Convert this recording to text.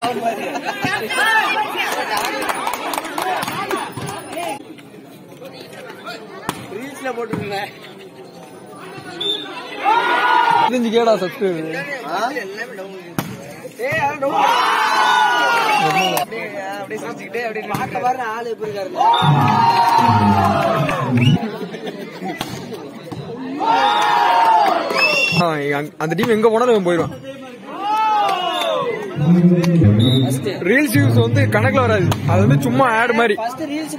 ரீல்ஸ்ல போட்டுருந்தேன். கேடா சப்ஸ்கிரைப் ஆளு எப்படி இருக்காரு. அந்த டீம் எங்க போனாலும் போயிடும். ரீல்ஸ் யூஸ் வந்து கணக்குல வராது, அது வந்து சும்மா ஆட் மாதிரி. ரீல்ஸ்